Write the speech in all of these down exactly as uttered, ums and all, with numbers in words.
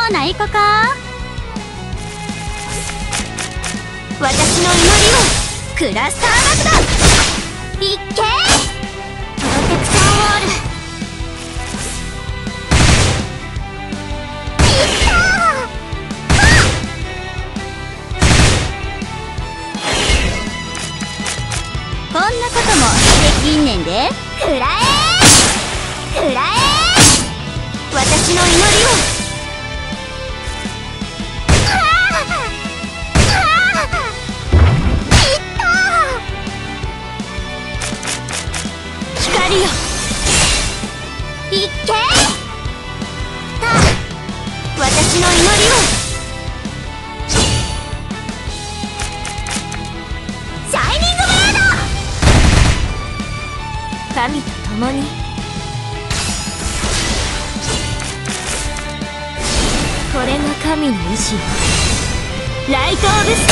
もないかか。私の祈りをクラスター爆弾いっけー。プロテクターウォールいったー。こんなこともできんねんで。くらえーくらえー。私の祈りを光よいっけー。私の祈りをシャイニングブレード。神と共にこれが神の意志よ。ライト・オブ・スタ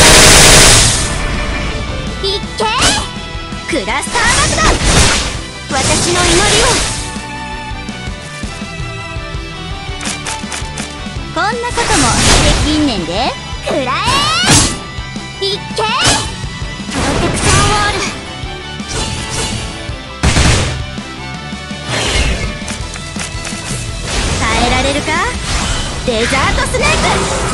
ーいっけー。クラスター爆弾私の祈りをこんなこともできんねんで。くらえいっけー。プロテクターウォール耐えられるか。デザートスネーク